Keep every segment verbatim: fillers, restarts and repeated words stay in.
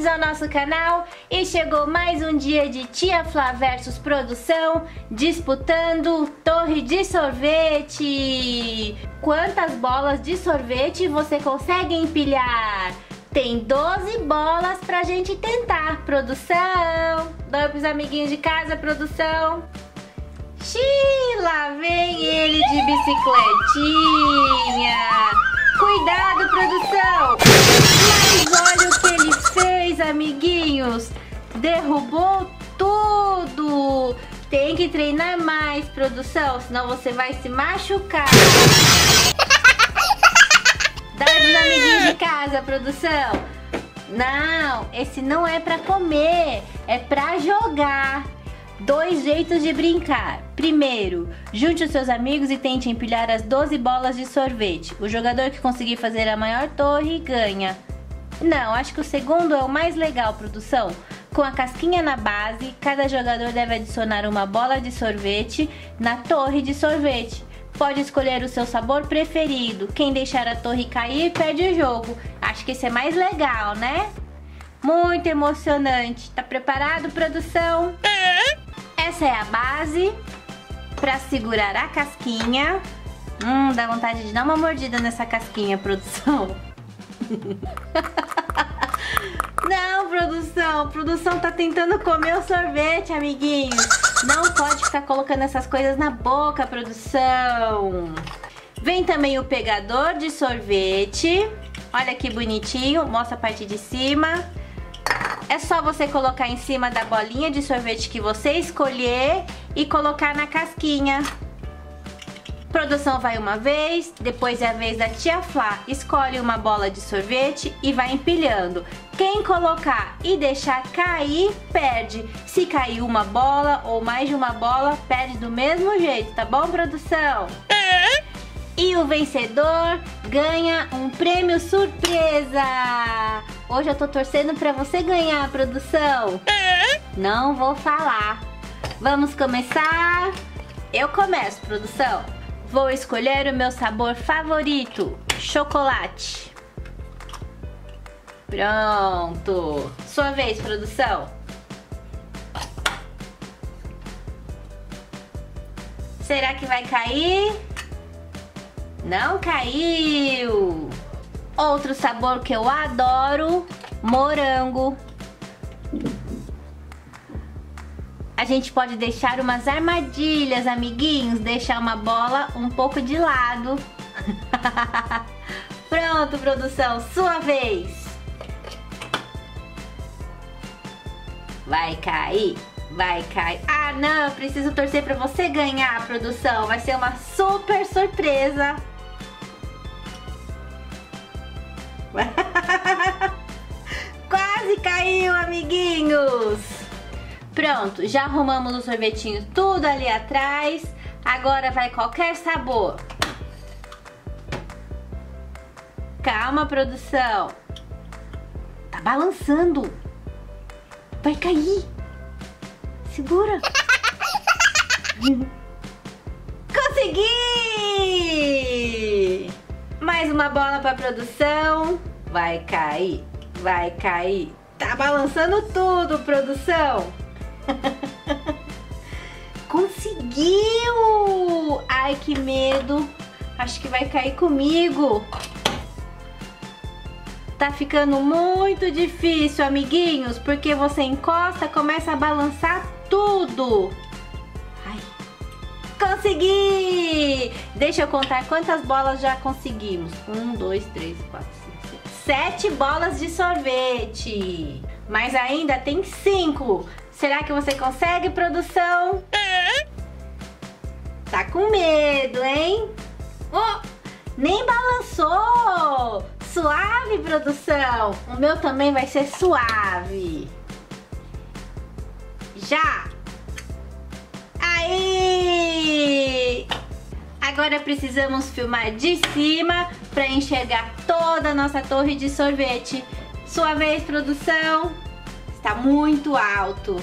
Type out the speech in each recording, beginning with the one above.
ao nosso canal e chegou mais um dia de Tia Flá versus Produção, disputando torre de sorvete. Quantas bolas de sorvete você consegue empilhar? Tem doze bolas pra gente tentar, produção. Dá pros amiguinhos de casa, produção. Xiii, lá vem ele de bicicletinha. Cuidado, produção. Mas olha o que ele fez, amiguinhos. Derrubou tudo. Tem que treinar mais, produção, senão você vai se machucar. Dá pros amiguinhos de casa, produção. Não, esse não é pra comer, é pra jogar. Dois jeitos de brincar. Primeiro, junte os seus amigos e tente empilhar as doze bolas de sorvete. O jogador que conseguir fazer a maior torre ganha. Não, acho que o segundo é o mais legal, produção. Com a casquinha na base, cada jogador deve adicionar uma bola de sorvete na torre de sorvete. Pode escolher o seu sabor preferido. Quem deixar a torre cair, perde o jogo. Acho que esse é mais legal, né? Muito emocionante. Tá preparado, produção? Essa é a base para segurar a casquinha. Hum, dá vontade de dar uma mordida nessa casquinha, produção. Não, produção. Produção tá tentando comer o sorvete, amiguinhos. Não pode ficar colocando essas coisas na boca, produção. Vem também o pegador de sorvete. Olha que bonitinho. Mostra a parte de cima. É só você colocar em cima da bolinha de sorvete que você escolher e colocar na casquinha. Produção vai uma vez, depois é a vez da Tia Flá. Escolhe uma bola de sorvete e vai empilhando. Quem colocar e deixar cair, perde. Se cair uma bola ou mais de uma bola, perde do mesmo jeito, tá bom, produção? E o vencedor ganha um prêmio surpresa. Hoje eu tô torcendo pra você ganhar, produção. Não vou falar. Vamos começar? Eu começo, produção. Vou escolher o meu sabor favorito, chocolate. Pronto. Sua vez, produção. Será que vai cair? Não caiu! Outro sabor que eu adoro, morango. A gente pode deixar umas armadilhas, amiguinhos. Deixar uma bola um pouco de lado. Pronto, produção, sua vez. Vai cair, vai cair. Ah, não, eu preciso torcer pra você ganhar, produção. Vai ser uma super surpresa. Quase caiu, amiguinhos. Pronto, já arrumamos o sorvetinho tudo ali atrás. Agora vai qualquer sabor. Calma, produção. Tá balançando. Vai cair. Segura. Consegui! Mais uma bola pra produção. Vai cair, vai cair. Tá balançando tudo, produção. Conseguiu! Ai, que medo. Acho que vai cair comigo. Tá ficando muito difícil, amiguinhos, porque você encosta, começa a balançar tudo. Ai. Consegui! Deixa eu contar quantas bolas já conseguimos. Um, dois, três, quatro, cinco, seis. Sete bolas de sorvete. Mas ainda tem cinco. Será que você consegue, produção? Tá com medo, hein? Oh, nem balançou! Suave, produção! O meu também vai ser suave. Já! Aí! Agora precisamos filmar de cima para enxergar toda a nossa torre de sorvete. Sua vez, produção. Está muito alto.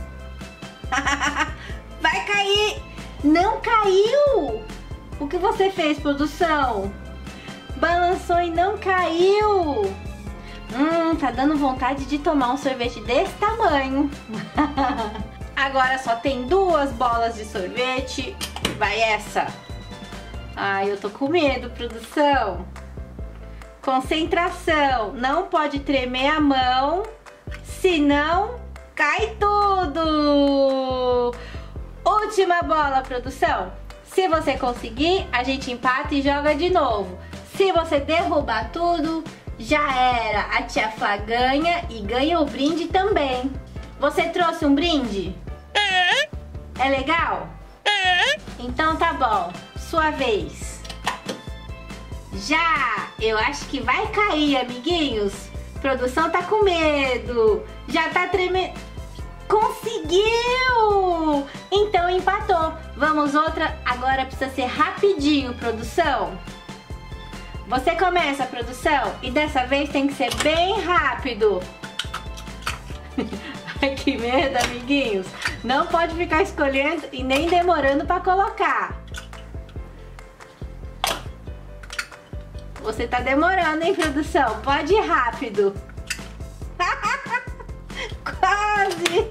Vai cair! Não caiu! O que você fez, produção? Balançou e não caiu! Hum, tá dando vontade de tomar um sorvete desse tamanho. Agora só tem duas bolas de sorvete. Vai essa. Ai, eu tô com medo, produção. Concentração. Não pode tremer a mão, senão cai tudo. Última bola, produção. Se você conseguir, a gente empata e joga de novo. Se você derrubar tudo, já era. A tia Flá ganha e ganha o brinde também. Você trouxe um brinde? É legal? Então tá bom. Sua vez. Já! Eu acho que vai cair, amiguinhos. Produção tá com medo. Já tá tremendo. Conseguiu! Então empatou. Vamos outra. Agora precisa ser rapidinho, produção. Você começa, produção. E dessa vez tem que ser bem rápido. Ai, que medo, amiguinhos. Não pode ficar escolhendo e nem demorando pra colocar. Você tá demorando, hein, produção? Pode ir rápido. Quase.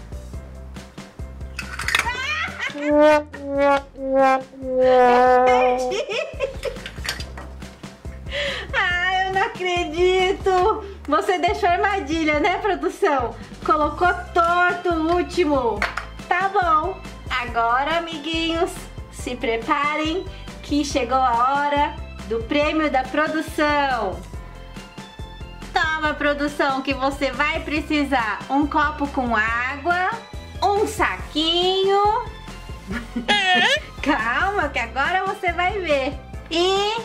Ai, eu não acredito. Você deixou armadilha, né, produção? Colocou torto o último. Tá bom. Agora, amiguinhos, se preparem que chegou a hora do prêmio da produção. Toma, produção, que você vai precisar um copo com água, um saquinho. Calma, que agora você vai ver. E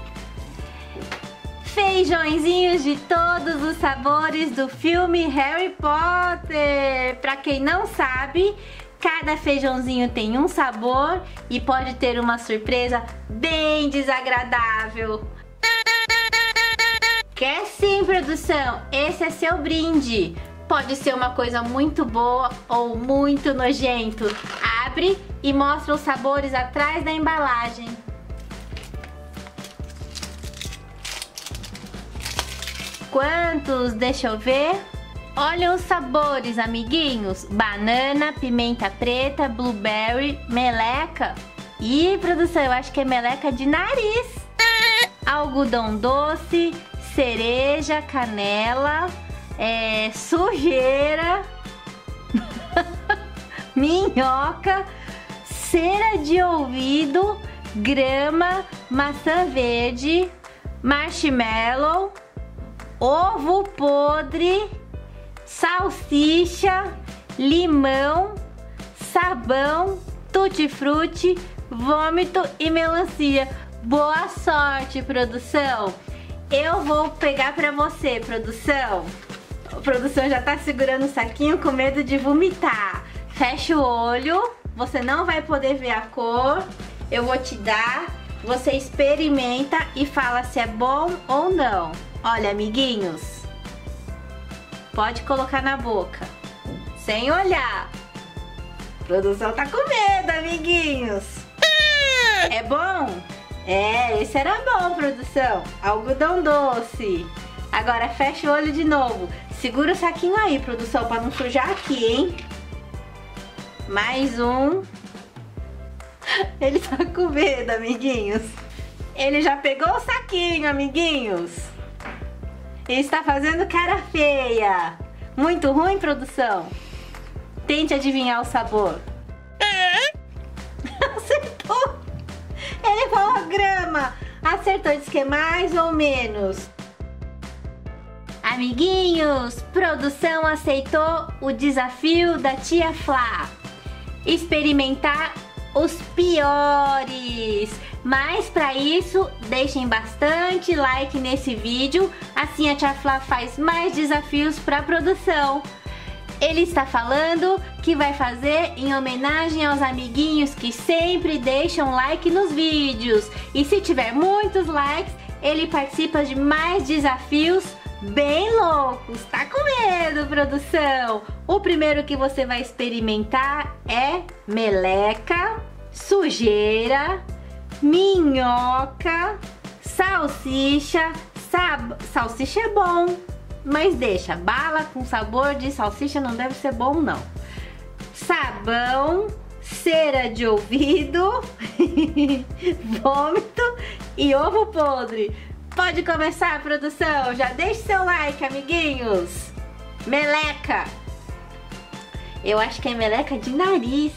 feijõezinhos de todos os sabores do filme Harry Potter. Pra quem não sabe, cada feijãozinho tem um sabor e pode ter uma surpresa bem desagradável. Quer sim, produção? Esse é seu brinde. Pode ser uma coisa muito boa ou muito nojento. Abre e mostra os sabores atrás da embalagem. Quantos? Deixa eu ver. Olha os sabores, amiguinhos. Banana, pimenta preta, blueberry, meleca. Ih, produção, eu acho que é meleca de nariz. Algodão doce, cereja, canela, é, sujeira, minhoca, cera de ouvido, grama, maçã verde, marshmallow, ovo podre, salsicha, limão, sabão, tutti-frutti, vômito e melancia. Boa sorte, produção! Eu vou pegar pra você, produção. A produção já tá segurando o saquinho com medo de vomitar. Fecha o olho, você não vai poder ver a cor. Eu vou te dar, você experimenta e fala se é bom ou não. Olha, amiguinhos, pode colocar na boca, sem olhar. A produção tá com medo, amiguinhos. É bom? É, esse era bom, produção. Algodão doce. Agora fecha o olho de novo. Segura o saquinho aí, produção, pra não sujar aqui, hein? Mais um. Ele tá com medo, amiguinhos. Ele já pegou o saquinho, amiguinhos. Ele está fazendo cara feia. Muito ruim, produção? Tente adivinhar o sabor. Acertou. Ele falou grama. Acertou, disse que é mais ou menos. Amiguinhos, produção aceitou o desafio da tia Flá. Experimentar os piores. Mas para isso, deixem bastante like nesse vídeo. Assim a tia Flá faz mais desafios para a produção. Ele está falando que vai fazer em homenagem aos amiguinhos que sempre deixam like nos vídeos. E se tiver muitos likes, ele participa de mais desafios bem loucos. Tá com medo, produção? O primeiro que você vai experimentar é meleca, sujeira, minhoca, salsicha, sab... salsicha é bom, mas deixa. Bala com sabor de salsicha não deve ser bom, não. Sabão, cera de ouvido, vômito e ovo podre. Pode começar, produção? Já deixe seu like, amiguinhos. Meleca. Eu acho que é meleca de nariz.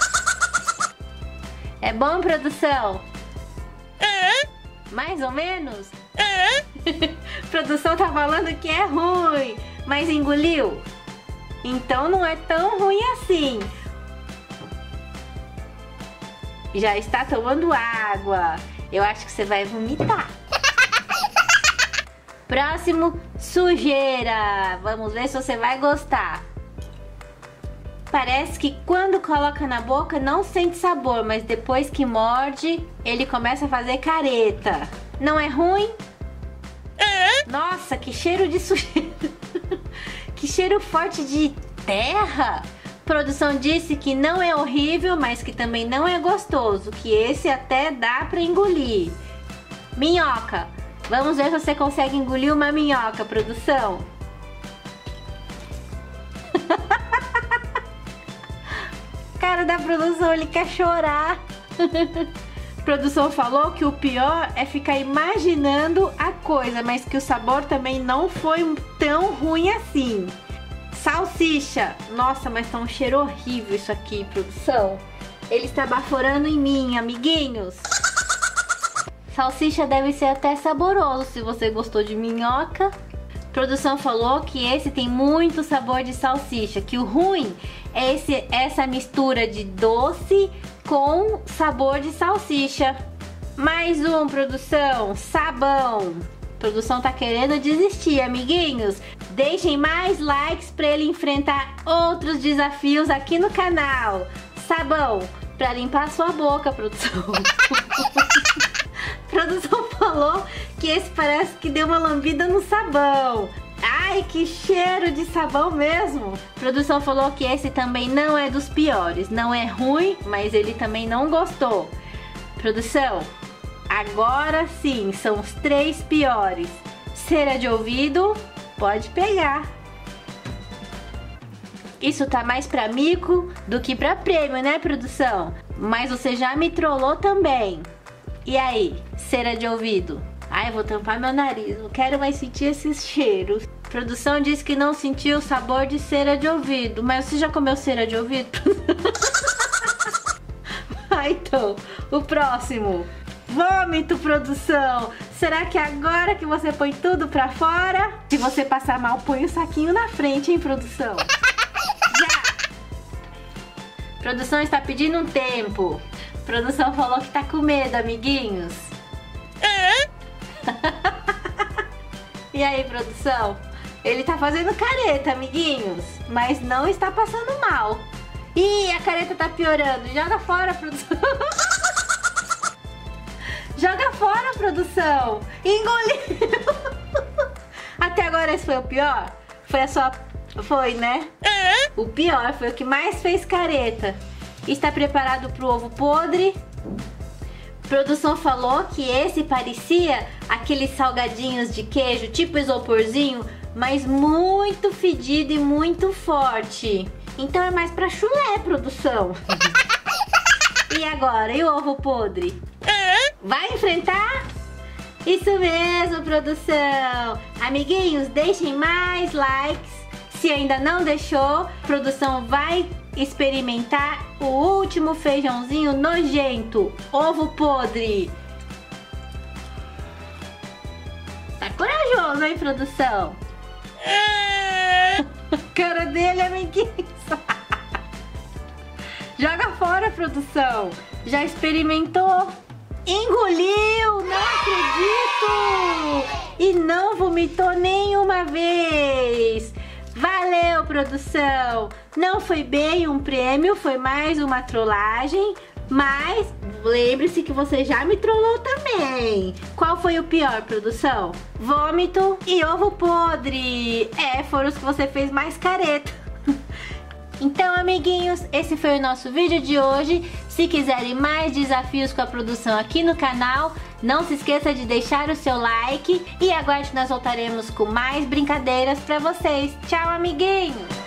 É bom, produção? É. Mais ou menos? É. Produção tá falando que é ruim, mas engoliu? Então não é tão ruim assim. Já está tomando água. Eu acho que você vai vomitar. Próximo, sujeira. Vamos ver se você vai gostar. Parece que quando coloca na boca não sente sabor, mas depois que morde, ele começa a fazer careta. Não é ruim? É. Nossa, que cheiro de sujeira. Que cheiro forte de terra. Produção disse que não é horrível, mas que também não é gostoso, que esse até dá pra engolir. Minhoca. Vamos ver se você consegue engolir uma minhoca, produção. Cara da produção, ele quer chorar. A produção falou que o pior é ficar imaginando a coisa, mas que o sabor também não foi tão ruim assim. Salsicha. Nossa, mas tá um cheiro horrível isso aqui, produção. Ele está baforando em mim, amiguinhos. Salsicha deve ser até saboroso se você gostou de minhoca. A produção falou que esse tem muito sabor de salsicha, que o ruim é esse, essa mistura de doce com sabor de salsicha. Mais um, produção, sabão. A produção tá querendo desistir, amiguinhos. Deixem mais likes para ele enfrentar outros desafios aqui no canal. Sabão para limpar sua boca, produção. A produção falou que esse parece que deu uma lambida no sabão. Ai, que cheiro de sabão mesmo. A produção falou que esse também não é dos piores. Não é ruim, mas ele também não gostou. Produção, agora sim, são os três piores. Cera de ouvido, pode pegar. Isso tá mais pra mico do que pra prêmio, né, produção? Mas você já me trollou também. E aí, cera de ouvido? Ai, vou tampar meu nariz, não quero mais sentir esses cheiros. A produção disse que não sentiu o sabor de cera de ouvido. Mas você já comeu cera de ouvido? Ah, então, o próximo. Vômito, produção. Será que é agora que você põe tudo pra fora? Se você passar mal, põe o saquinho na frente, hein, produção? Já! A produção está pedindo um tempo. A produção falou que tá com medo, amiguinhos. É? E aí, produção? Ele tá fazendo careta, amiguinhos, mas não está passando mal. Ih, a careta tá piorando. Joga fora, produção. Joga fora, produção. Engoliu. Até agora esse foi o pior? Foi a sua... Foi, né? O pior foi o que mais fez careta. Está preparado pro ovo podre? A produção falou que esse parecia aqueles salgadinhos de queijo, tipo isoporzinho, mas muito fedido e muito forte. Então é mais pra chulé, produção. E agora, e o ovo podre? Vai enfrentar? Isso mesmo, produção. Amiguinhos, deixem mais likes. Se ainda não deixou, a produção vai experimentar o último feijãozinho nojento, ovo podre. Tá corajoso, hein, produção? Cara dele, amiguinhos. Joga fora, produção. Já experimentou? Engoliu, não acredito! E não vomitou nenhuma vez. Valeu, produção! Não foi bem um prêmio, foi mais uma trollagem, mas lembre-se que você já me trollou também. Qual foi o pior, produção? Vômito e ovo podre. É, foram os que você fez mais careta. Então, amiguinhos, esse foi o nosso vídeo de hoje. Se quiserem mais desafios com a produção aqui no canal, não se esqueça de deixar o seu like e aguarde, nós voltaremos com mais brincadeiras pra vocês. Tchau, amiguinhos!